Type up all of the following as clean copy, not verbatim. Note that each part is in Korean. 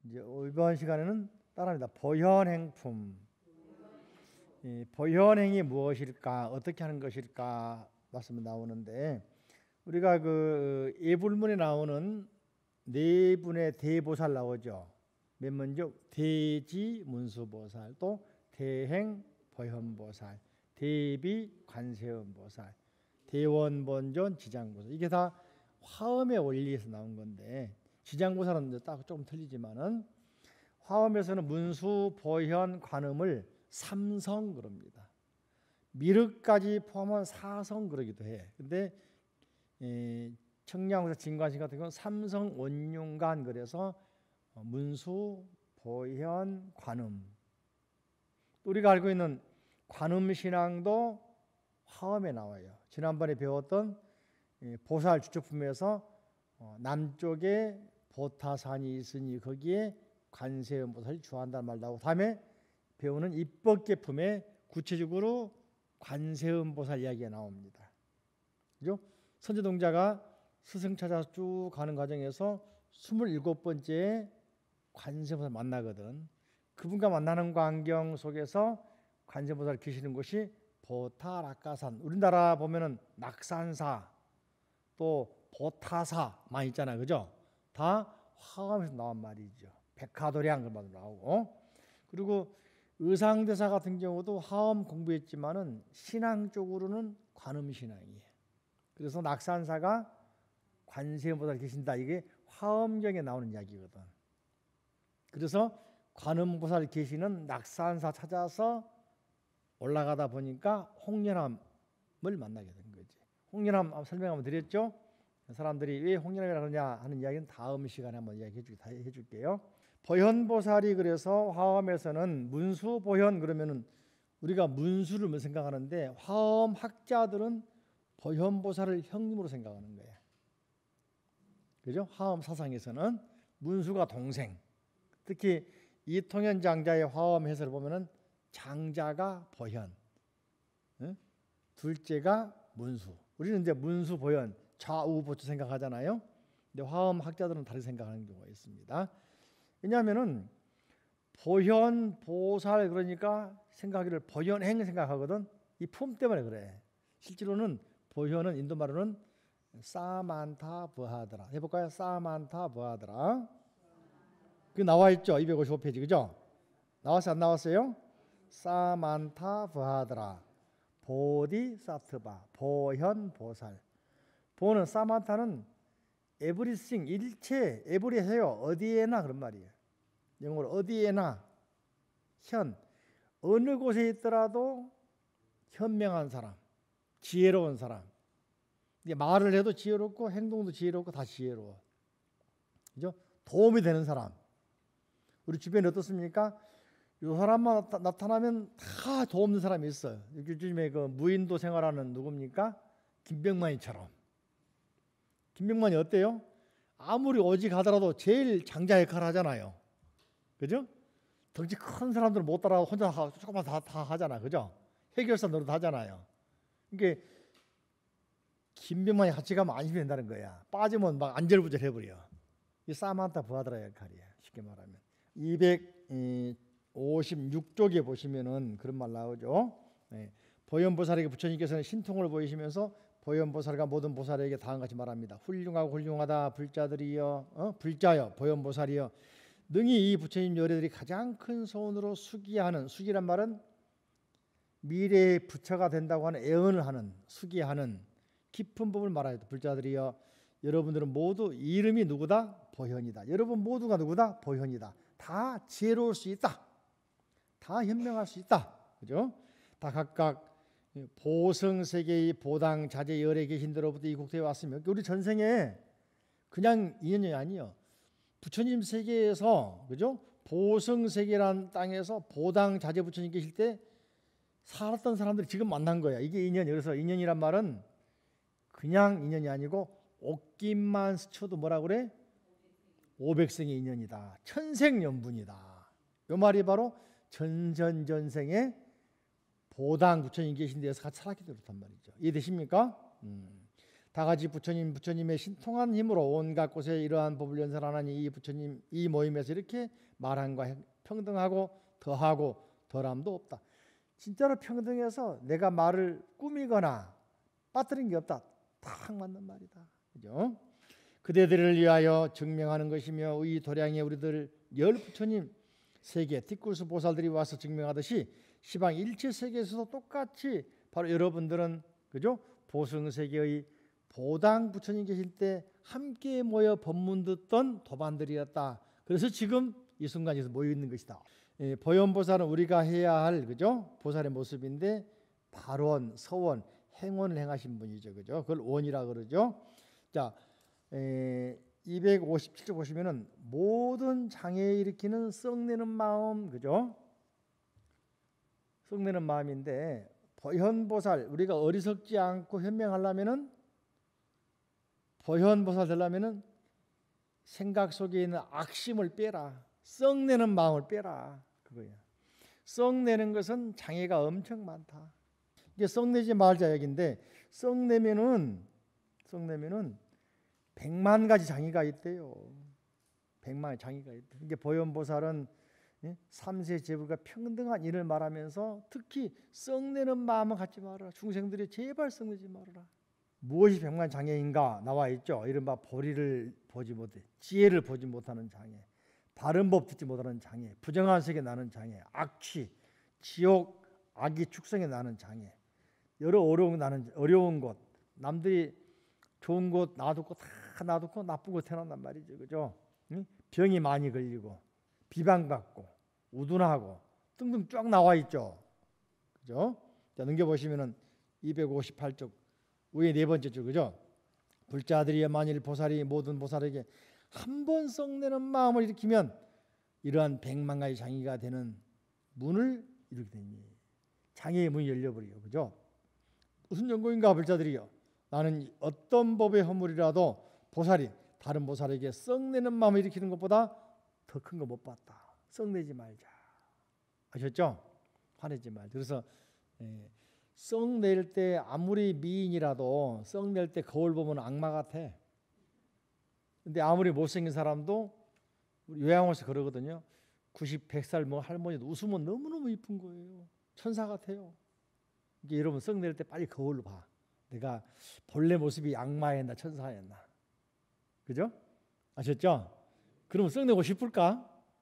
이제 이번 시간에는 따라합니다. 보현행품. 이 보현행이 무엇일까? 어떻게 하는 것일까? 말씀이 나오는데 우리가 그 예불문에 나오는 네 분의 대보살 나오죠. 맨 먼저 대지 문수보살, 또 대행 보현보살, 대비 관세음보살, 대원본존 지장보살. 이게 다 화엄의 원리에서 나온 건데 지장보살은 딱 조금 틀리지만은 화엄에서는 문수, 보현, 관음을 삼성 그럽니다. 미륵까지 포함한 사성 그러기도 해. 근데 청량호사 진관신 같은 경우는 삼성 원흉간 그래서 문수, 보현, 관음. 우리가 알고 있는 관음 신앙도 화엄에 나와요. 지난번에 배웠던 보살 주축품에서 남쪽에 보타산이 있으니 거기에 관세음 보살이 주한다는 말도 하고, 다음에 배우는 입법계품에 구체적으로 관세음 보살 이야기가 나옵니다. 그죠? 선제동자가 스승 찾아서 쭉 가는 과정에서 27번째 관세음 보살 만나거든. 그분과 만나는 광경 속에서 관세음 보살 계시는 곳이 보타락가산. 우리나라 보면은 낙산사 또 보타사 많이 있잖아, 그죠? 다 화엄에서 나온 말이죠. 백화도량 그런 말도 나오고, 그리고 의상대사 같은 경우도 화엄 공부했지만은 신앙 쪽으로는 관음 신앙이에요. 그래서 낙산사가 관세음보살 계신다, 이게 화엄경에 나오는 이야기거든. 그래서 관음보살 계시는 낙산사 찾아서 올라가다 보니까 홍련암을 만나게 된 거지. 홍련암 설명 한번 드렸죠? 사람들이 왜 홍련암이라고 그러냐 하는 이야기는 다음 시간에 한번 이야기해 줄게요. 보현보살이 그래서 화엄에서는 문수, 보현 그러면은 우리가 문수를 뭐 생각하는데 화엄 학자들은 보현보살을 형님으로 생각하는 거예요. 그죠? 화엄 사상에서는 문수가 동생. 특히 이통현 장자의 화엄 해설을 보면은 장자가 보현, 둘째가 문수. 우리는 이제 문수, 보현, 좌우 보초 생각하잖아요. 근데 화엄 학자들은 다르게 생각하는 경우가 있습니다. 왜냐하면은 보현, 보살 그러니까 생각하기를 보현행 생각하거든. 이 품 때문에 그래. 실제로는 보현은 인도 말로는 사만타 버하드라. 해볼까요? 사만타 버하드라. 그 나와 있죠. 255페이지 그죠? 나왔어요? 안 나왔어요? 사만타 버하드라. 보디사트바. 보현, 보살. 보는 사만타는 everything, 일체, every 해요. 어디에나 그런 말이에요. 영어로 어디에나, 현, 어느 곳에 있더라도 현명한 사람, 지혜로운 사람. 이게 말을 해도 지혜롭고 행동도 지혜롭고 다 지혜로워. 그죠? 도움이 되는 사람. 우리 주변에 어떻습니까? 이 사람만 나타나면 다 도움 되는 사람이 있어요. 요즘에 그 무인도 생활하는 누굽니까? 김병만이처럼. 김병만이 어때요? 아무리 오직 하더라도 제일 장자 역할을 하잖아요. 그죠? 덩치 큰 사람들은 못 따라가고 혼자 조금만 다 하잖아. 그죠? 해결사 노릇 하잖아요. 그러니까 김병만이 같이 가면 안심이 된다는 거야. 빠지면 막 안절부절 해버려. 이 사만타 부하드라 역할이야. 쉽게 말하면. 256쪽에 보시면은 그런 말 나오죠. 보현보살에게 부처님께서는 신통을 보이시면서 보현보살과 모든 보살에게 다음과 같이 말합니다. 훌륭하고 훌륭하다 불자들이여, 불자여 보현보살이여, 능히 이 부처님 요래들이 가장 큰 소원으로 수기하는, 수기란 말은 미래의 부처가 된다고 하는 애언을 하는, 수기하는 깊은 법을 말하여 불자들이여, 여러분들은 모두 이름이 누구다? 보현이다. 여러분 모두가 누구다? 보현이다. 다 지혜로울 수 있다. 다 현명할 수 있다. 그죠? 다 각각 보성세계의 보당 자제 열에 계신 데로부터 이 국토에 왔으며, 우리 전생에 그냥 인연이 아니요. 부처님 세계에서, 그죠? 보성세계란 땅에서 보당 자제 부처님 계실 때 살았던 사람들이 지금 만난 거야. 이게 인연이에요. 그래서 인연이란 말은 그냥 인연이 아니고 옷깃만 스쳐도 뭐라 그래? 500생의 인연이다. 천생연분이다. 이 말이 바로 전전전생에 보당 부처님 계신 데서 같이 살았기 때문에 그렇단 말이죠. 이해되십니까? 다 같이 부처님의 신통한 힘으로 온갖 곳에 이러한 법을 연설하나니 이 부처님 이 모임에서 이렇게 말함과 평등하고 더하고 덜함도 없다. 진짜로 평등해서 내가 말을 꾸미거나 빠뜨린 게 없다. 딱 맞는 말이다. 그죠? 그대들을 위하여 증명하는 것이며 이 도량에 우리들 열 부처님 세계 티쿠스 보살들이 와서 증명하듯이 시방 일체 세계에서도 똑같이 바로 여러분들은 그죠? 보승 세계의 보당 부처님 계실 때 함께 모여 법문 듣던 도반들이었다. 그래서 지금 이 순간에서 모여 있는 것이다. 보현보살은 우리가 해야 할 그죠? 보살의 모습인데 발원, 서원, 행원을 행하신 분이죠, 그죠? 그걸 원이라 그러죠. 자, 257쪽 보시면은 모든 장애 일으키는 썩내는 마음, 그죠? 썩내는 마음인데 보현보살 우리가 어리석지 않고 현명하려면은 보현보살 되려면은 생각 속에 있는 악심을 빼라. 썩내는 마음을 빼라. 그거야. 썩내는 것은 장애가 엄청 많다. 이게 썩내지 말자 얘기인데 썩내면은 100만 가지 장애가 있대요. 100만의 장애가 있대. 이게 보현보살은 삼세 제불과 평등한 일을 말하면서 특히 썩내는 마음을 갖지 말아라. 중생들이 제발 썩내지 말아라. 무엇이 100만 장애인가 나와 있죠. 이른바 보리를 보지 못해 지혜를 보지 못하는 장애, 바른 법 듣지 못하는 장애, 부정한 색에 나는 장애, 악취, 지옥, 악이 축생에 나는 장애, 여러 어려운 것, 남들이 좋은 것 놔두고 다 놔두고 나쁜 것 태어난단 말이죠, 그죠? 병이 많이 걸리고 비방받고 우둔하고 등등 쫙 나와 있죠, 그죠? 자, 넘겨 보시면은 258쪽 위에 네 번째 줄, 그죠? 불자들이여 만일 보살이 모든 보살에게 한 번 썩내는 마음을 일으키면 이러한 100만 가지 장애가 되는 문을 이루게 되니 장애의 문이 열려버려요, 그죠? 무슨 연고인가 불자들이여 나는 어떤 법의 허물이라도 보살이 다른 보살에게 썩내는 마음을 일으키는 것보다 더 큰 거 못 봤다. 썩내지 말자. 아셨죠? 화내지 말자. 그래서 썩낼 때 아무리 미인이라도 썩낼 때 거울 보면 악마 같아. 근데 아무리 못생긴 사람도 우리 요양원에서 그러거든요. 90, 100살 뭐 할머니도 웃으면 너무너무 이쁜 거예요. 천사 같아요. 이게 여러분 썩낼 때 빨리 거울로 봐. 내가 본래 모습이 악마였나 천사였나. 그죠? 아셨죠? 그러면 썩내고 싶을까?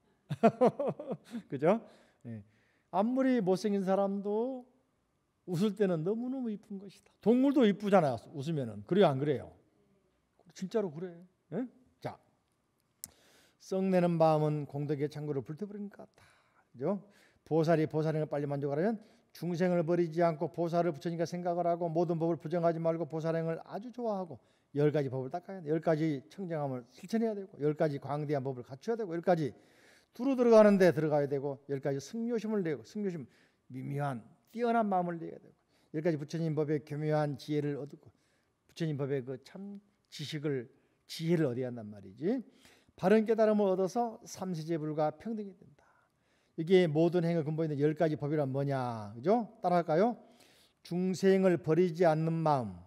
그죠? 네. 아무리 못생긴 사람도 웃을 때는 너무너무 이쁜 것이다. 동물도 이쁘잖아요. 웃으면은. 그래요, 안 그래요? 진짜로 그래. 네? 자, 썩내는 마음은 공덕의 창고를 불태버린 것 같다. 그죠? 보살이 보살행을 빨리 만족하려면 중생을 버리지 않고 보살을 부처님과 생각을 하고 모든 법을 부정하지 말고 보살행을 아주 좋아하고 10가지 법을 닦아야 돼. 10가지 청정함을 실천해야 되고 10가지 광대한 법을 갖춰야 되고 10가지 두루 들어가는데 들어가야 되고 10가지 승료심을 내고 승료심 미묘한 뛰어난 마음을 내야 되고 10가지 부처님 법의 교묘한 지혜를 얻고 부처님 법의 그 참 지혜를 얻어야 한단 말이지. 바른 깨달음을 얻어서 삼세제불과 평등이 된다. 이게 모든 행의 근본인 10가지 법이란 뭐냐, 그죠? 따라할까요? 중생을 버리지 않는 마음,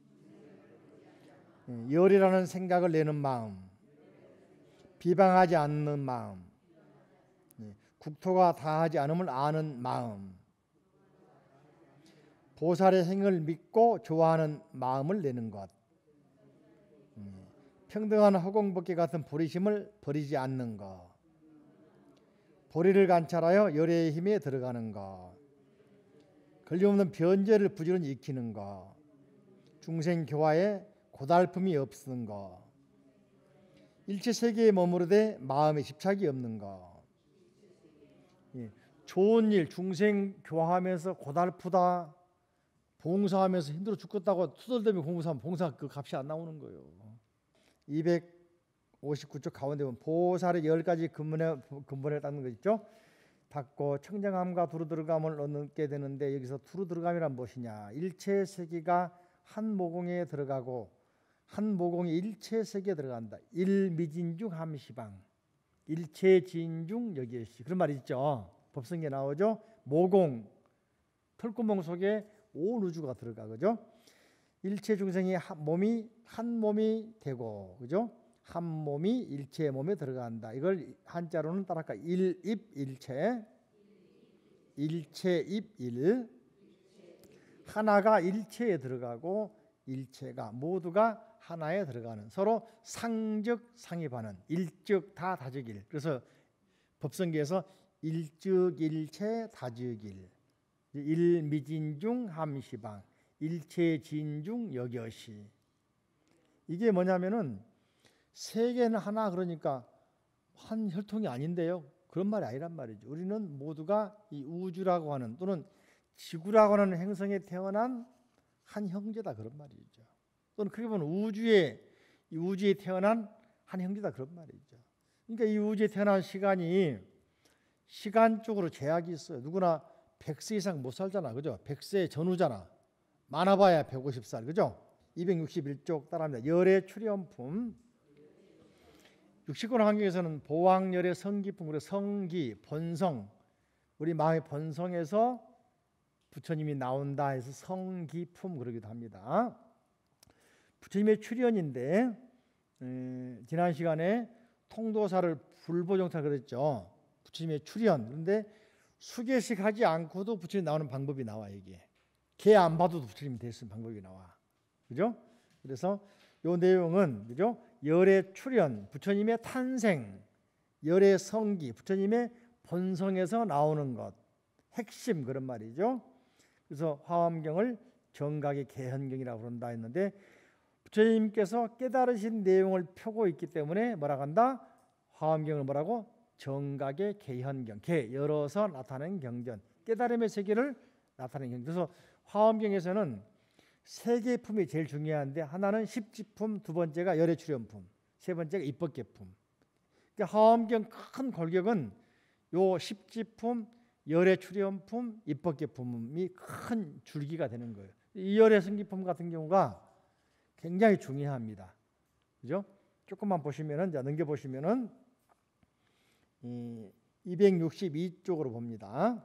열이라는 생각을 내는 마음, 비방하지 않는 마음, 국토가 다하지 않음을 아는 마음, 보살의 행을 믿고 좋아하는 마음을 내는 것, 평등한 허공벗기 같은 보리심을 버리지 않는 것, 보리를 관찰하여 열의 힘에 들어가는 것, 걸림없는 변제를 부지런히 익히는 것, 중생 교화에 고달픔이 없는 것, 일체 세계에 머무르되 마음에 집착이 없는 것, 좋은 일 중생 교화하면서 고달프다, 봉사하면서 힘들어 죽겠다고 투덜대며 공부하면 봉사 그 값이 안 나오는 거예요. 259쪽 가운데 보면 보살의 10가지 근본에 닦는 거 있죠. 닦고 청정함과 두루 들어감을 얻게 되는데 여기서 두루 들어감이란 무엇이냐. 일체 세계가 한 모공에 들어가고 한 모공이 일체 세계에 들어간다. 일미진중 함시방 일체 진중 여기에시 그런 말이 있죠. 법성에 나오죠. 모공 털구멍 속에 온 우주가 들어가 그죠. 일체 중생이 한 몸이 되고, 그죠? 한 몸이 일체의 몸에 들어간다. 이걸 한자로는 따라할까? 일입일체, 일체입일. 하나가 일체에 들어가고 일체가 모두가 하나에 들어가는, 서로 상즉 상입하는, 일즉 다 다즉일. 그래서 법성계에서 일즉 일체 다즉일, 일미진중 함시방, 일체진중 여겨시. 이게 뭐냐면은 세계는 하나, 그러니까 한 혈통이 아닌데요, 그런 말이 아니란 말이죠. 우리는 모두가 이 우주라고 하는, 또는 지구라고 하는 행성에 태어난 한 형제다, 그런 말이죠. 또는 그렇게 보면 이 우주에 태어난 한 형제다, 그런 말이죠. 그러니까 이 우주에 태어난 시간이 시간적으로 제약이 있어요. 누구나 100세 이상 못 살잖아, 그죠? 100세 전후잖아. 많아봐야 150살, 그죠? 261쪽 따라합니다. 열의 출현품. 69권 환경에서는 보왕열의 성기품, 그리고 성기, 본성, 우리 마음의 본성에서 부처님이 나온다 해서 성기품 그러기도 합니다. 부처님의 출현인데, 지난 시간에 통도사를 불보정사 그랬죠. 부처님의 출현. 그런데 수계식 하지 않고도 부처님 나오는 방법이 나와. 이게 개 안 봐도 부처님 될 수 있는 방법이 나와, 그죠? 그래서 요 내용은, 그죠? 열의 출현, 부처님의 탄생, 열의 성기, 부처님의 본성에서 나오는 것, 핵심, 그런 말이죠. 그래서 화엄경을 정각의 개현경이라고 부른다 했는데, 부처님께서 깨달으신 내용을 펴고 있기 때문에 뭐라고 한다? 화엄경을 뭐라고? 정각의 개현경. 개, 열어서 나타낸 경전, 깨달음의 세계를 나타내는 경전. 그래서 화엄경에서는 세 개의 품이 제일 중요한데, 하나는 십지품, 두 번째가 열의 출현품, 세 번째가 입법계품. 그러니까 화엄경 큰 골격은 요 십지품, 열의 출현품, 입법계품이 큰 줄기가 되는 거예요. 이 열의 성기품 같은 경우가 굉장히 중요합니다, 그죠? 조금만 보시면은, 이제 넘겨 보시면은 262쪽으로 봅니다.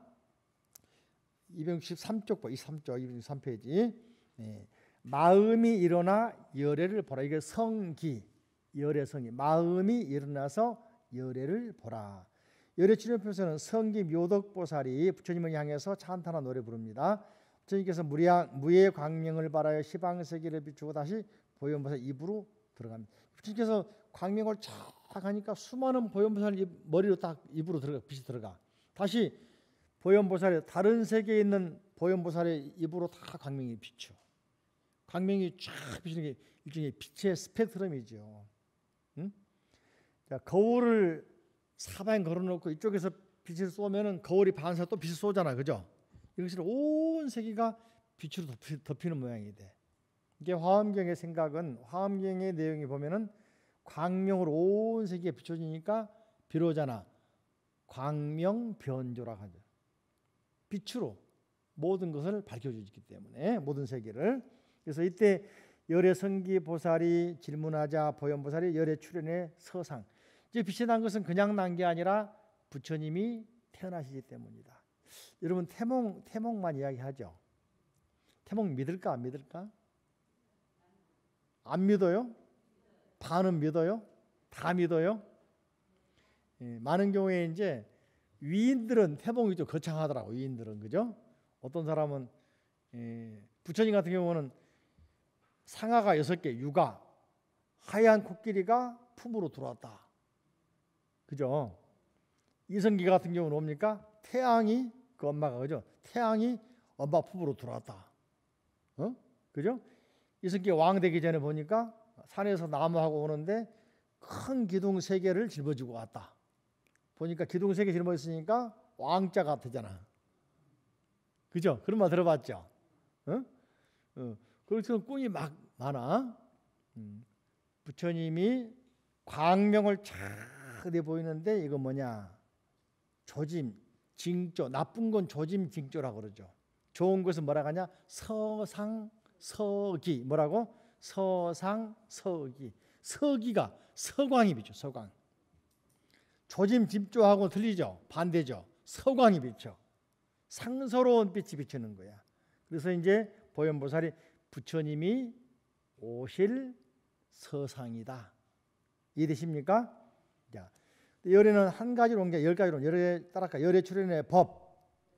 263쪽, 263페이지. 마음이 일어나 열애를 보라. 이게 성기, 열애 성기. 마음이 일어나서 열애를 보라. 열애 출현표에서는 성기 묘덕보살이 부처님을 향해서 찬탄한 노래 부릅니다. 부처님께서 무의 광명을 발하여 시방세계를 비추고 다시 보현보살 입으로 들어갑니다. 부처님께서 광명을 쫙 하니까 수많은 보현보살 머리로 딱 입으로 들어가, 빛이 들어가. 다시 보현보살의 다른 세계에 있는 보현보살의 입으로 다 광명이 비쳐. 광명이 쫙 비치는 게 일종의 빛의 스펙트럼이죠. 응? 자, 거울을 사방에 걸어놓고 이쪽에서 빛을 쏘면은 거울이 반사 또 빛을 쏘잖아, 그죠? 이것이 온 세계가 빛으로 덮이는 모양이 돼. 이게 화엄경의 생각은, 화엄경의 내용이 보면은 광명으로 온 세계에 비춰지니까 비로자나 광명변조라고 하죠. 빛으로 모든 것을 밝혀주기 때문에, 모든 세계를. 그래서 이때 열의 성기 보살이 질문하자 보현보살이 열의 출현의 서상. 이제 빛이 난 것은 그냥 난 게 아니라 부처님이 태어나시기 때문이다. 여러분 태몽만 이야기하죠. 태몽 믿을까 안 믿을까? 안 믿어요? 반은 믿어요? 다 믿어요? 많은 경우에 이제 위인들은 태몽이 좀 거창하더라고. 위인들은, 그죠? 어떤 사람은 부처님 같은 경우는 상아가 6개, 유가, 하얀 코끼리가 품으로 들어왔다, 그죠? 이성기 같은 경우는 뭡니까? 태양이 그 엄마가, 그죠? 태양이 엄마 품으로 들어왔다, 그죠? 이성기 왕 되기 전에 보니까 산에서 나무하고 오는데 큰 기둥 3개를 짊어지고 왔다. 보니까 기둥 3개 짊어졌으니까 왕자 같으잖아, 그죠? 그런 말 들어봤죠? 그렇게 꿈이 막 많아. 부처님이 광명을 쫙 내보이는데 이거 뭐냐? 조짐, 징조. 나쁜 건 조짐, 징조라고 그러죠. 좋은 것은 뭐라고 하냐? 서상서기. 뭐라고? 서상서기. 서기가 서광이 비쳐. 서광. 조짐, 징조하고 틀리죠? 반대죠. 서광이 비쳐. 상서로운 빛이 비치는 거야. 그래서 이제 보현보살이 부처님이 오실 서상이다. 이해되십니까? 자, 열애는 한 가지로 온 게 10가지로 열애 따라갈까? 열애 출현의 법,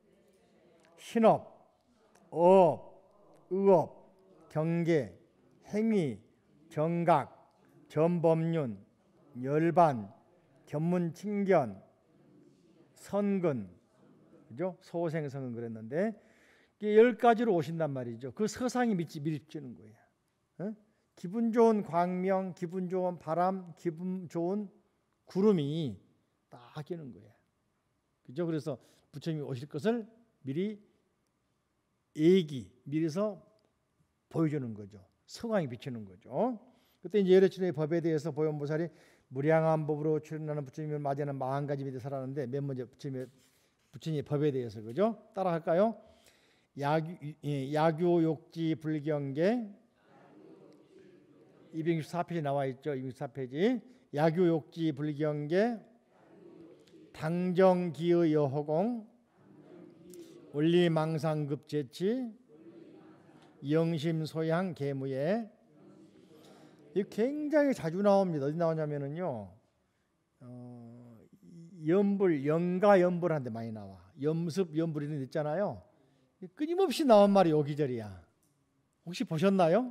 신업, 어업, 의업, 경계, 행위, 정각, 전법륜, 열반, 견문칭견, 선근, 그죠? 소생성은 그랬는데 이게 10가지로 오신단 말이죠. 그 서상이 미치는 거예요. 어? 기분 좋은 광명, 기분 좋은 바람, 기분 좋은 구름이 딱 끼는 거예요. 그죠? 그래서 부처님이 오실 것을 미리 미리서 보여주는 거죠. 서광이 비치는 거죠. 그때 이제 열애출현의 법에 대해서 보현보살이 무량한 법으로 출현하는 부처님을 맞이하는 40가지 미대 살았는데 맨 먼저 부처님의 법에 대해서 그죠? 따라할까요? 야규욕지 불경계 264페이지 나와 있죠. 264페이지 야규욕지 불경계 당정기의 여호공 원리망상급제치 영심소양 계무예. 이 굉장히 자주 나옵니다. 어디 나오냐면은요, 영가 연불한테 많이 나와. 염습 연불 이런 데 있잖아요. 끊임없이 나온 말이 여기저리야. 혹시 보셨나요?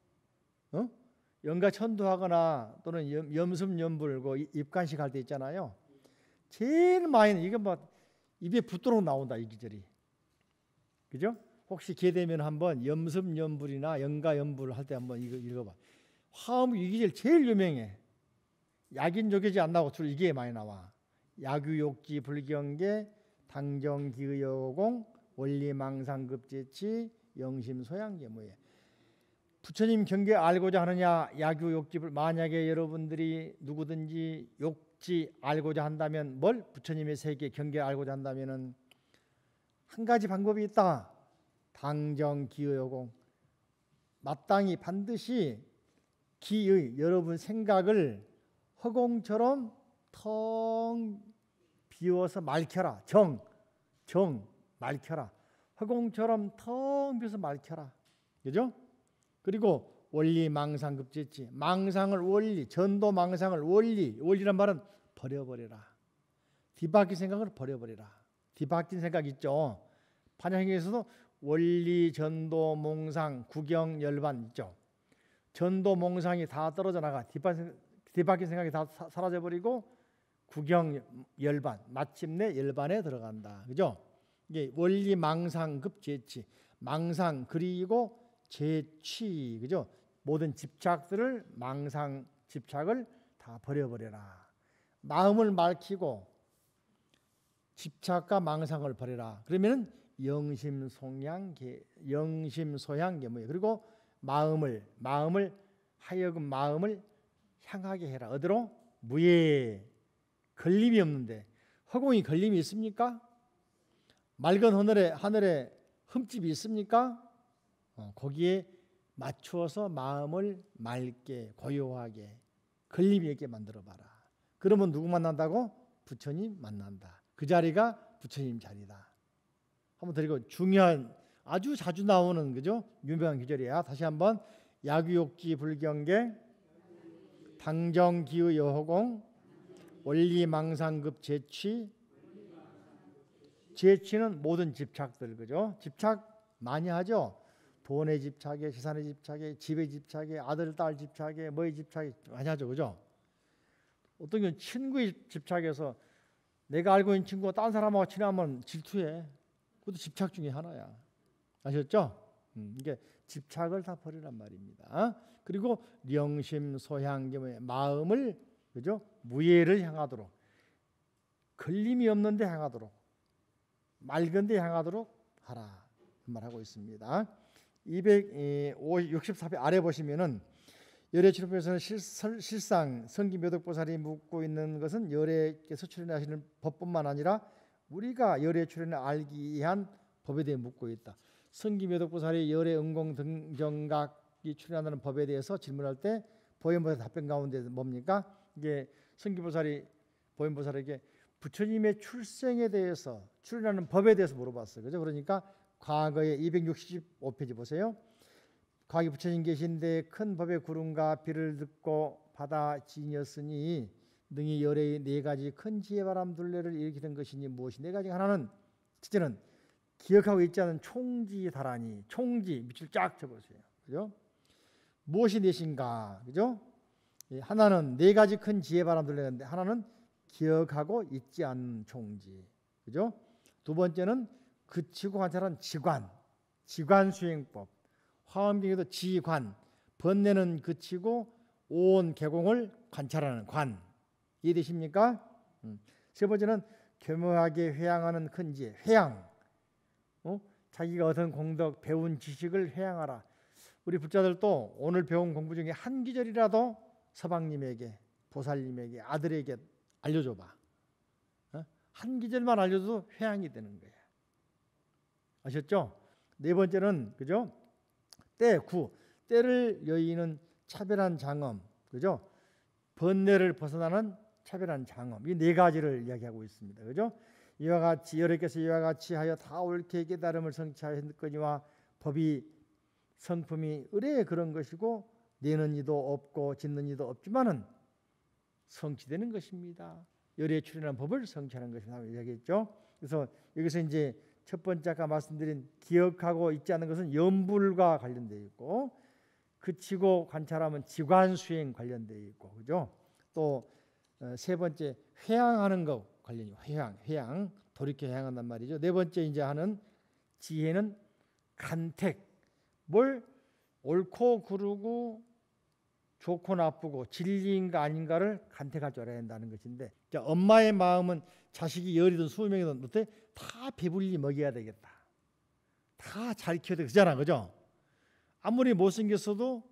영가 천도하거나 또는 염습 연불 그 입간식 할 때 있잖아요. 제일 많이 이게 뭐 입에 붙도록 나온다 이기저리. 그죠? 혹시 기회 되면 한번 염습 연불이나 영가 연불 할 때 한번 이거 읽어봐. 화엄 이게 제일 유명해. 약인조개지 안 나오고 주로 이게 많이 나와. 야규욕지 불경계 당정기의여공 원리망상급제치 영심소양계무예. 부처님 경계 알고자 하느냐? 야규욕지불. 만약에 여러분들이 누구든지 욕지 알고자 한다면 뭘? 부처님의 세계 경계 알고자 한다면은 한 가지 방법이 있다. 당정기의여공. 마땅히 반드시 기의 여러분 생각을 허공처럼 텅 비워서 맑혀라. 정 맑혀라. 허공처럼 텅 비워서 맑혀라. 그죠? 그리고 원리 망상급제치. 망상을 원리, 전도 망상을 원리란 말은 버려버려라. 뒤바뀐 생각을 버려버려라. 뒤바뀐 생각 있죠. 판야행에서도 원리, 전도, 몽상, 구경, 열반 있죠. 전도, 몽상이 다 떨어져 나가. 뒤바뀐 생각이 다 사라져버리고 구경, 열반, 마침내 열반에 들어간다. 그죠? 이게 원리, 망상, 급제치. 망상 그리고 제취. 그죠? 모든 집착들을 망상, 집착을 다 버려버려라. 마음을 맑히고 집착과 망상을 버려라. 그러면은 영심소양계무예. 그리고 마음을 하여금 마음을 향하게 해라. 어디로? 무예. 걸림이 없는데. 허공이 걸림이 있습니까? 맑은 하늘에 흠집이 있습니까? 거기에 맞추어서 마음을 맑게 고요하게 걸림이 있게 만들어 봐라. 그러면 누구 만난다고? 부처님 만난다. 그 자리가 부처님 자리다. 한번 드리고 중요한 아주 자주 나오는 그죠? 유명한 기절이야. 다시 한번 야규욕지 불경계 당정기의 여호공 원리망상급 제취. 제취는 모든 집착들 그죠? 집착 많이 하죠. 돈에 집착해, 재산에 집착해, 집에 집착해, 아들, 딸 집착해, 뭐에 집착해 많이 하죠, 그죠? 어떤 경우는 친구에 집착해서 내가 알고 있는 친구가 딴 사람하고 친하면 질투해. 그것도 집착 중에 하나야. 아셨죠? 이게 집착을 다 버리란 말입니다. 그리고 영심소향 마음을 그죠? 무예를 향하도록 걸림이 없는데 향하도록 맑은데 향하도록 하라 그 말하고 있습니다. 264회 아래 보시면은 열애출현에서는 실상 성기묘덕보살이 묻고 있는 것은 열애께서 출현하시는 법뿐만 아니라 우리가 열애출현을 알기 위한 법에 대해 묻고 있다. 성기묘덕보살이 열애응공등정각이 출현하는 법에 대해서 질문할 때 보현보살 답변 가운데 뭡니까? 이게 성기보살이 보현보살에게 부처님의 출생에 대해서 출현하는 법에 대해서 물어봤어요. 그죠? 그러니까 과거에 265페이지 보세요. 거기 부처님 계신데 큰 법의 구름과 비를 듣고 바다 지니었으니 능히 열의 네 가지 큰 지혜바람 둘레를 일으키는 것이니 무엇이 네 가지 하나는 첫째는 기억하고 있지 않은 총지다라니 총지 밑줄 쫙 쳐보세요. 그죠? 무엇이 넷인가? 그죠? 하나는 네 가지 큰 지혜바람 둘레인데 하나는 기억하고 있지 않은 총지. 그죠? 두 번째는 그치고 관찰한 지관 수행법. 화엄경에도 지관, 번뇌는 그치고 온 개공을 관찰하는 관. 이해되십니까? 세 번째는 교묘하게 회양하는 큰 지혜, 회양. 자기가 얻은 공덕, 배운 지식을 회양하라. 우리 불자들도 오늘 배운 공부 중에 한 기절이라도 서방님에게, 보살님에게, 아들에게 알려줘봐. 한 기절만 알려도 회양이 되는 거야. 아셨죠? 네 번째는 그죠? 때를 여의는 차별한 장엄, 그죠? 번뇌를 벗어나는 차별한 장엄. 이 네 가지를 이야기하고 있습니다. 그죠? 이와 같이 여러께서 이와 같이 하여 다 옳게 깨달음을 성취하였거니와 법이 성품이 의뢰 그런 것이고 내는 이도 없고 짓는 이도 없지만은 성취되는 것입니다. 열에 출현한 법을 성취하는 것이라고 이야기했죠. 그래서 여기서 이제 첫 번째 아까 말씀드린 기억하고 있지 않는 것은 염불과 관련되어 있고 그치고 관찰하면 지관 수행 관련되어 있고 그죠? 또 세 번째 회양하는 것 관련이 회양 돌이켜 회양한단 말이죠. 네 번째 이제 하는 지혜는 간택 뭘 옳고 그르고 좋고 나쁘고 진리인가 아닌가를 간택할 줄 알아야 한다는 것인데 자, 엄마의 마음은 자식이 10이든 20명이든 어때? 다 배불리 먹여야 되겠다. 다 잘 키워야 되잖아. 그죠? 아무리 못생겼어도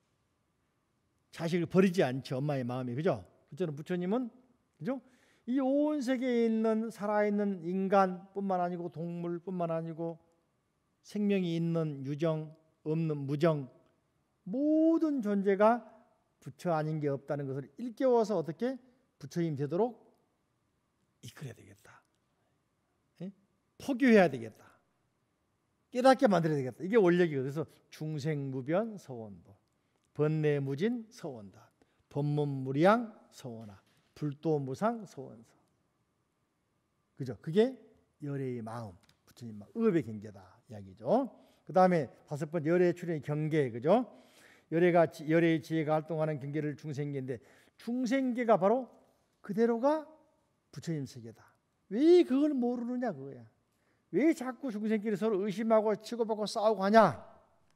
자식을 버리지 않죠. 엄마의 마음이. 그죠? 부처님은 그죠? 이 온 세계에 있는 살아있는 인간뿐만 아니고 동물뿐만 아니고 생명이 있는 유정, 없는 무정 모든 존재가 부처 아닌 게 없다는 것을 일깨워서 어떻게 부처님 되도록 이끌어야 되겠다. 예? 포교해야 되겠다. 깨닫게 만들어야 되겠다. 이게 원력이거든요. 그래서 중생무변 서원도, 번뇌무진 서원다, 법문무량 서원하, 불도무상 서원서. 그죠? 그게 열애의 마음, 부처님 마음, 의업의 경계다 이야기죠. 그 다음에 다섯 번째 열애의 출현의 경계, 그죠? 열애의 지혜가 활동하는 경계를 중생계인데 중생계가 바로 그대로가 부처님 세계다. 왜 그걸 모르느냐 그거야. 왜 자꾸 중생끼리 서로 의심하고 치고받고 싸우고 하냐?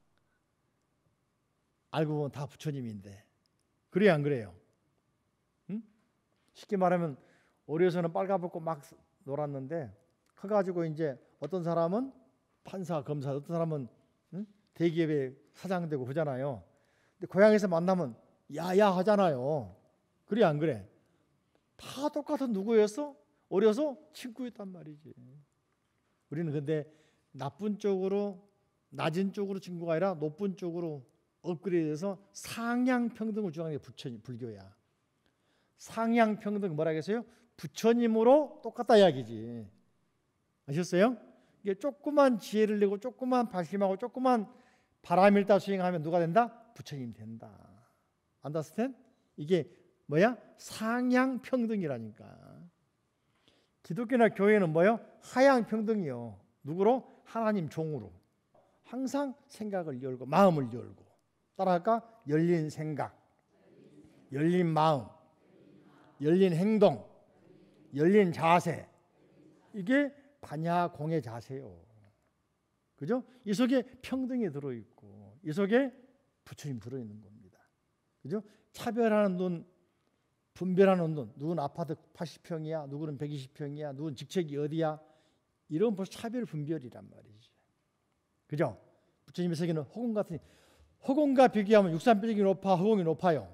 알고 보면 다 부처님인데 그래요 안 그래요? 응? 쉽게 말하면 어려서는 빨가벗고 막 놀았는데 커가지고 이제 어떤 사람은 판사, 검사, 어떤 사람은 대기업의 사장 되고 그러잖아요. 근데 고향에서 만나면 야야 하잖아요. 그래 안 그래? 다 똑같은 누구였어? 어려서 친구였단 말이지. 우리는 근데 나쁜 쪽으로 낮은 쪽으로 친구가 아니라 높은 쪽으로 업그레이드해서 상향평등을 주장하는 게 불교야. 상향평등 뭐라 그랬어요? 부처님으로 똑같다 이야기지. 아셨어요? 이게 조그만 지혜를 내고 조그만 발심하고 조그만 바람일다 수행하면 누가 된다? 부처님 된다. 안다스텐? 이게 뭐야? 상향평등이라니까. 기독교나 교회는 뭐요? 하향평등이요. 누구로? 하나님 종으로. 항상 생각을 열고 마음을 열고 따라할까? 열린 생각, 열린 마음, 열린 행동, 열린 자세. 이게 반야공의 자세요. 그죠? 이 속에 평등이 들어있고 이 속에 부처님 들어있는 겁니다. 그죠? 차별하는 눈, 분별하는 눈. 누구는 아파트 80평이야, 누구는 120평이야, 누구는 직책이 어디야. 이런 벌써 차별 분별이란 말이지. 그죠? 부처님의 세계는 허공 같으니 허공과 비교하면 육산빌딩이 높아, 허공이 높아요.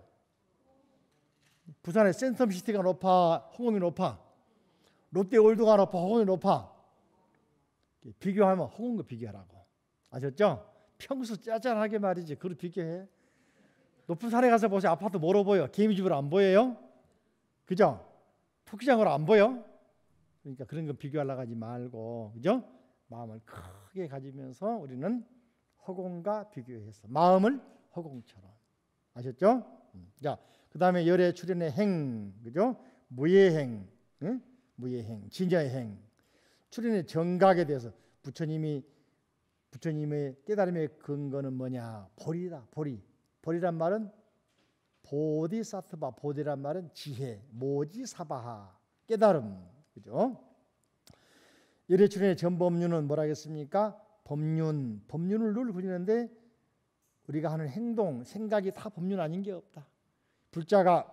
부산의 센텀시티가 높아, 허공이 높아. 롯데월드가 높아, 허공이 높아. 비교하면 허공과 비교하라고. 아셨죠? 평소 짜잘하게 말이지. 그걸 비교해. 높은 산에 가서 보세요. 아파트 뭐로 보여? 개미집으로 안 보여요? 그죠? 토끼장으로 안 보여? 그러니까 그런 거 비교하려고 하지 말고, 그죠? 마음을 크게 가지면서 우리는 허공과 비교해서 마음을 허공처럼. 아셨죠? 자, 그다음에 열의 출현의 행, 그죠? 무예행, 응? 무예행, 진여의 행. 출현의 정각에 대해서 부처님의 깨달음의 근거는 뭐냐? 보리다, 보리. 보리란 말은 보디사트바, 보디란 말은 지혜, 모지사바하, 깨달음, 그죠? 열의 출현의 전법륜은 뭐라 하겠습니까? 법륜을 늘 부리는데 우리가 하는 행동, 생각이 다 법륜 아닌 게 없다. 불자가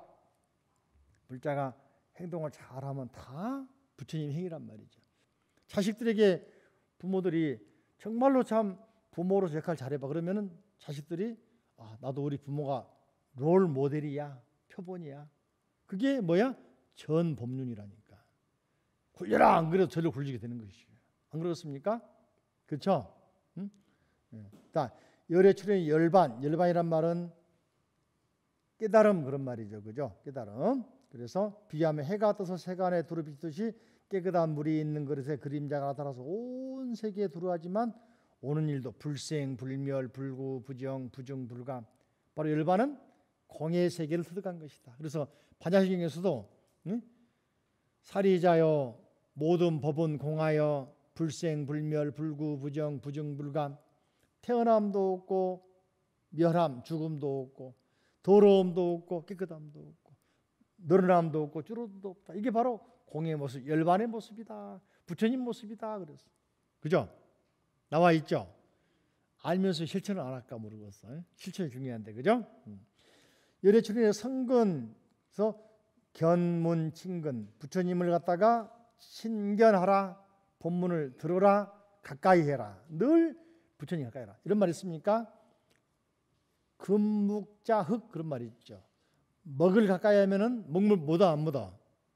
행동을 잘하면 다 부처님 행위란 말이죠. 자식들에게 부모들이 정말로 참 부모로서 역할 잘해봐 그러면은 자식들이 나도 우리 부모가 롤 모델이야, 표본이야. 그게 뭐야? 전법륜이라니까. 굴려라 안 그래도 저를 굴리게 되는 것이죠. 안 그렇습니까? 그렇죠? 응? 자, 열의 출현의 열반이란 말은 깨달음 그런 말이죠, 그죠? 깨달음. 그래서 비하면 해가 떠서 세간에 두루 비추듯이 깨끗한 물이 있는 그릇에 그림자가 나타나서 온 세계에 두루하지만 오는 일도 불생, 불멸, 불구, 부정, 부중, 불감. 바로 열반은 공의 세계를 터득한 것이다. 그래서 반야시경에서도 사리자여 모든 법은 공하여 불생, 불멸, 불구, 부정, 부중, 불감. 태어남도 없고 멸함, 죽음도 없고 더러움도 없고 깨끗함도 없고 늘어남도 없고 줄어도 없다. 이게 바로 공의 모습, 열반의 모습이다. 부처님 모습이다. 그랬어. 그죠? 나와 있죠? 알면서 실천을 안 할까 모르겠어. 실천이 중요한데, 그죠? 열의 출현의 성근에서 견문, 친근, 부처님을 갖다가 신견하라, 본문을 들어라, 가까이 해라. 늘 부처님 가까이 해라. 이런 말 있습니까? 금묵자 흙 그런 말이 있죠. 먹을 가까이 하면은 먹물 묻어 안 묻어?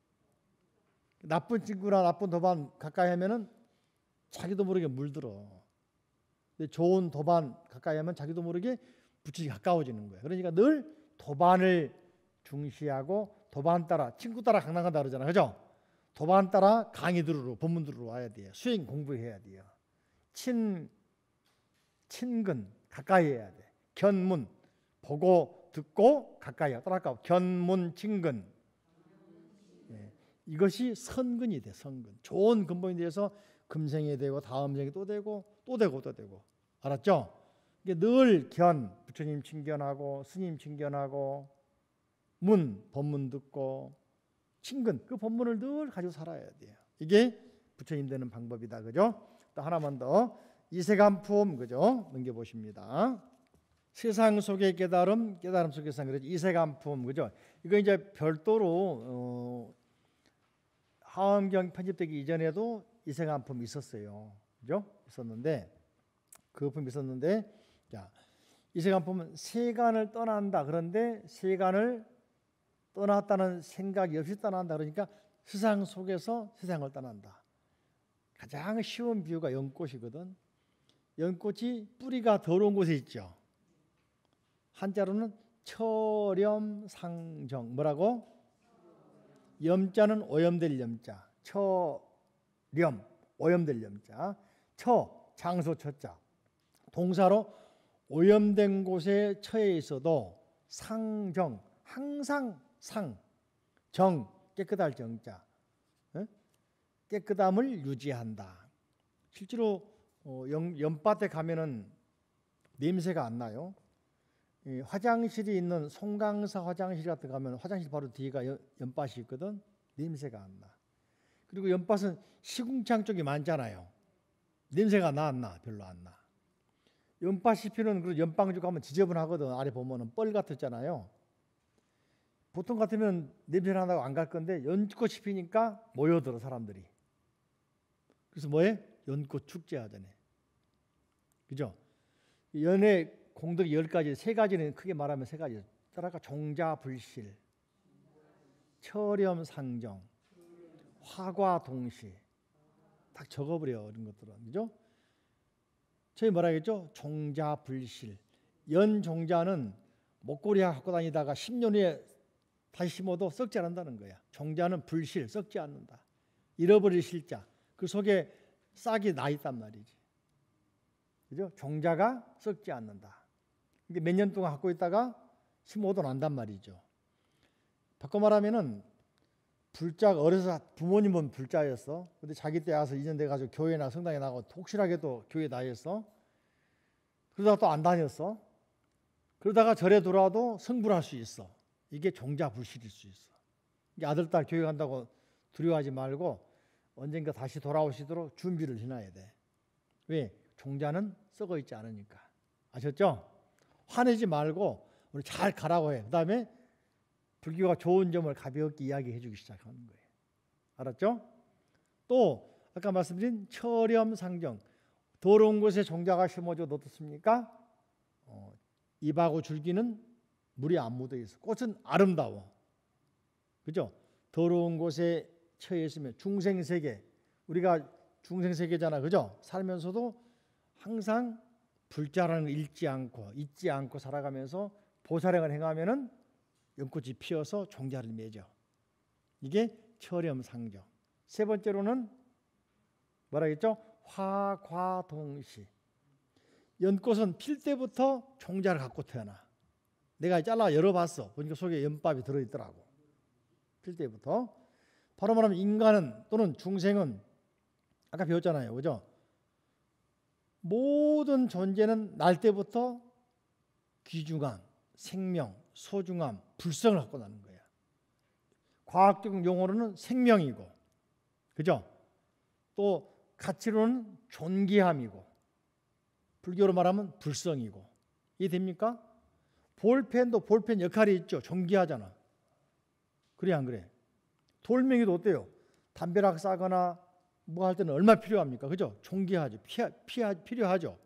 나쁜 친구나 나쁜 도반 가까이 하면은 자기도 모르게 물들어. 근데 좋은 도반 가까이 하면 자기도 모르게 부처님이 가까워지는 거예요. 그러니까 늘 도반을 중시하고 도반 따라 친구 따라 강당간다 그러잖아요. 그죠? 도반 따라 강의 들으러 본문 들으러 와야 돼요. 수행 공부해야 돼요. 친근 가까이 해야 돼. 견문 보고 듣고 가까이 따라가고 견문 친근. 이것이 선근이 돼. 선근. 좋은 근본이 돼서 금생에 되고 다음 생에 또 되고 또 되고 또 되고. 알았죠? 이게 늘 부처님 친견하고 스님 친견하고 법문 듣고 친근 그 법문을 늘 가지고 살아야 돼요. 이게 부처님 되는 방법이다. 그죠? 또 하나만 더 이세간품 그죠? 넘겨 보십니다. 세상 속의 깨달음 속의 세상 그렇죠? 이세간품 그죠? 이거 이제 별도로 하엄경 편집되기 이전에도 이세간품이 있었어요. 그죠? 있었는데 그 품이 있었는데 자, 이세간품은 세간을 떠난다. 그런데 세간을 떠났다는 생각이 없이 떠난다. 그러니까 세상 속에서 세상을 떠난다. 가장 쉬운 비유가 연꽃이거든. 연꽃이 뿌리가 더러운 곳에 있죠. 한자로는 처렴상정 뭐라고? 염자는 오염될 염자. 처렴 오염될 염자. 장소 처자. 동사로 오염된 곳에 처해 있어도 상정 항상 정 깨끗할 정자. 깨끗함을 유지한다. 실제로 연밭에 가면은 냄새가 안 나요. 화장실이 있는 송강사 화장실 같은 데 가면 화장실 바로 뒤가 연밭이 있거든. 냄새가 안 나. 그리고 연밭은 시궁창 쪽이 많잖아요. 냄새가 나 안 나? 별로 안 나. 연밭이 피는 그 연방주 가면 지저분하거든. 아래 보면은 뻘 같았잖아요. 보통 같으면 냄새 난다고 안 갈 건데 연꽃이 피니까 모여들어 사람들이. 그래서 뭐해? 연꽃 축제 하잖아요. 그죠? 연의 공덕이 10가지, 3가지는 크게 말하면 3가지. 따라가 종자불실, 처렴상정, 화과동시. 딱 적어버려 이런 것들은. 그죠? 저희 뭐라 했죠? 종자불실. 연종자는 목걸이 갖고 다니다가 10년 후에 다시 심어도 썩지 않는다는 거야. 종자는 불실, 썩지 않는다. 잃어버릴 실자. 그 속에 싹이 나 있단 말이지. 그죠? 종자가 썩지 않는다. 이게 몇 년 동안 갖고 있다가 15도 난단 말이죠. 바꿔 말하면은 불자가 어려서 부모님은 불자였어. 근데 자기 때 와서 2년 돼 가지고 교회나 성당에 나가고 혹시라도 교회 다녔어. 그러다가 또 안 다녔어. 그러다가 절에 돌아와도 성불할 수 있어. 이게 종자 불실일 수 있어. 이게 아들 딸 교회 간다고 두려워하지 말고 언젠가 다시 돌아오시도록 준비를 해놔야 돼. 왜? 종자는 썩어 있지 않으니까. 아셨죠? 화내지 말고 우리 잘 가라고 해. 그 다음에 불교가 좋은 점을 가볍게 이야기해 주기 시작하는 거예요. 알았죠? 또 아까 말씀드린 철염상정. 더러운 곳에 종자가 심어져도 어떻습니까? 잎하고 줄기는 물이 안 묻어 있어. 꽃은 아름다워. 그죠? 더러운 곳에 처해 있으면 중생세계, 우리가 중생세계잖아. 그죠? 살면서도 항상 불자라는 걸 잊지 않고 살아가면서 보살행을 행하면은 연꽃이 피어서 종자를 맺어. 이게 철염상정. 세 번째로는 뭐라 했죠? 화과동시. 연꽃은 필 때부터 종자를 갖고 태어나. 내가 잘라 열어봤어. 보니까 속에 연밥이 들어있더라고. 필 때부터. 바로 말하면 인간은 또는 중생은 아까 배웠잖아요. 그죠? 모든 존재는 날 때부터 귀중함, 생명, 소중함, 불성을 갖고 나는 거야. 과학적 용어로는 생명이고, 그죠? 또 가치로는 존귀함이고, 불교로 말하면 불성이고. 이해됩니까? 볼펜도 볼펜 역할이 있죠. 존귀하잖아. 그래 안 그래? 돌멩이도 어때요? 담벼락 싸거나 뭐 할 때는 얼마나 필요합니까? 그죠? 존귀하죠. 필요하죠.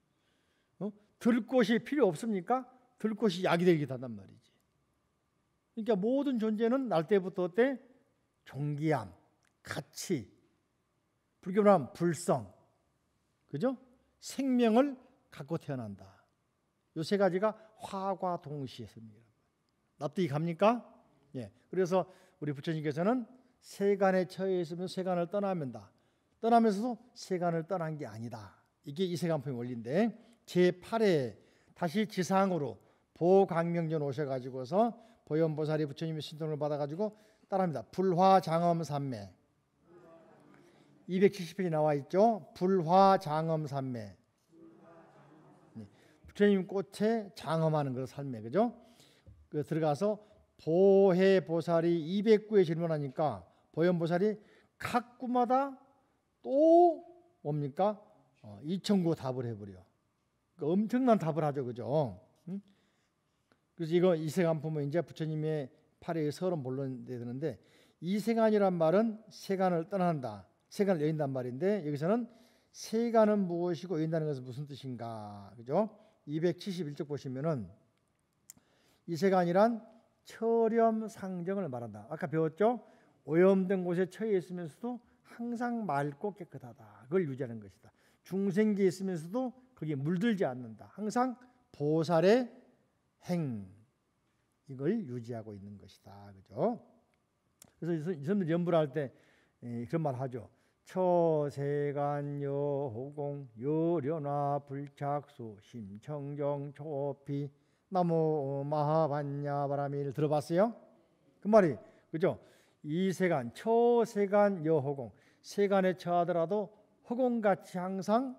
들꽃이 필요 없습니까? 들꽃이 약이 되기도 한단 말이지. 그러니까 모든 존재는 날 때부터 어때? 존귀함, 가치, 불교로 하면 불성, 그죠? 생명을 갖고 태어난다. 이 세 가지가 화과 동시였습니다. 납득이 갑니까? 예. 그래서 우리 부처님께서는 세간에 처해 있으면 세간을 떠나면다. 떠나면서도 세간을 떠난 게 아니다. 이게 이세간품의 원리인데 제8회 다시 지상으로 보광명전 오셔가지고서 보현보살이 부처님의 신통을 받아가지고 따라합니다. 불화장엄삼매 270편이 나와 있죠. 불화장엄삼매. 부처님 꽃에 장엄하는 그 삶에, 그죠? 그 들어가서 보해보살이 209에 질문하니까 보현보살이 각 구마다 또 뭡니까? 2009 답을 해버려. 그 엄청난 답을 하죠, 그죠? 그래서 이거 이세간품은 이제 부처님의 팔의 서론 본론에 되는데 이세간이란 말은 세간을 떠난다, 세간을 여인단 말인데 여기서는 세간은 무엇이고 여인다는 것은 무슨 뜻인가, 그죠? 271쪽 보시면은 이세간이란 철염상정을 말한다. 아까 배웠죠? 오염된 곳에 처해 있으면서도 항상 맑고 깨끗하다. 그걸 유지하는 것이다. 중생기에 있으면서도 거기에 물들지 않는다. 항상 보살의 행, 이걸 유지하고 있는 것이다. 그죠? 그래서 이 사람들 연부를 할 때 그런 말 하죠. 처세간 여호공 여련화 불착수 심청정 초피 나무 마하반야 바라미를 들어봤어요? 그 말이 그죠? 이 세간 처세간 여호공, 세간에 처하더라도 허공같이 항상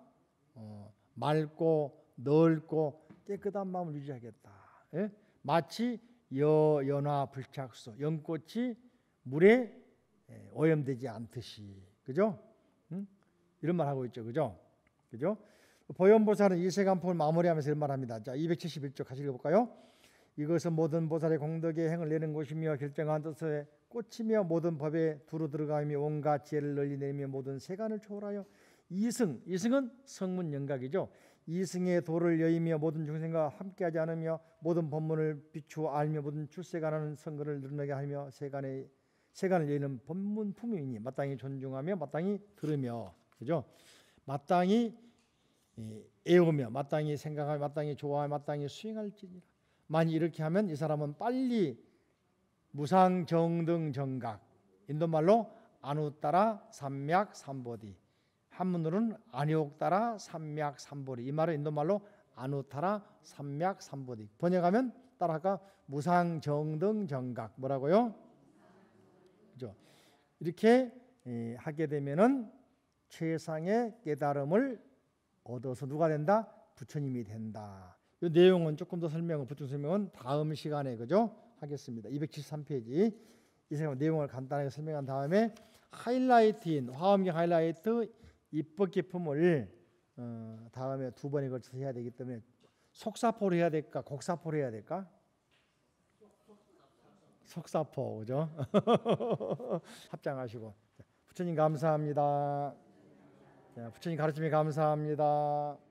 맑고 넓고 깨끗한 마음을 유지하겠다. 예? 마치 연화 불착수, 연꽃이 물에 오염되지 않듯이, 그죠? 이런 말 하고 있죠, 그죠? 그죠? 보현보살은 이세간품을 마무리하면서 이런 말합니다. 자, 271쪽 같이 읽어볼까요? 이것은 모든 보살의 공덕의 행을 내는 곳이며 결정한 뜻에 꽂히며 모든 법에 두루 들어가며 온갖 지혜를 널리 내며 모든 세간을 초월하여 이승은 성문 영각이죠. 이승의 도를 여의며 모든 중생과 함께하지 않으며 모든 법문을 비추어 알며 모든 출세간하는 선거를 늘어나게 하며 세간을 여의는 법문 품이니 마땅히 존중하며 마땅히 들으며, 그죠? 마땅히 애우며 마땅히 생각하며 마땅히 좋아하며 마땅히 수행할지니라. 만약 이렇게 하면 이 사람은 빨리 무상정등정각, 인도말로 아누따라 삼맥 삼보디, 한문으로는 아니옥따라 삼맥삼보리. 이 말은 인도말로 아누타라 삼맥삼보리. 번역하면 따라할까? 무상정등정각. 뭐라고요? 그죠? 이렇게 하게 되면은 최상의 깨달음을 얻어서 누가 된다? 부처님이 된다. 이 내용은 조금 더 설명을 부처 설명은 다음 시간에 그죠? 하겠습니다. 273페이지 이 내용을 간단하게 설명한 다음에 하이라이트인 화엄경 하이라이트 입법 기품을 다음에 두 번에 걸쳐서 해야 되기 때문에 속사포로 해야 될까? 곡사포로 해야 될까? 속사포 그죠? 합장하시고 부처님 감사합니다. 부처님 가르침에 감사합니다.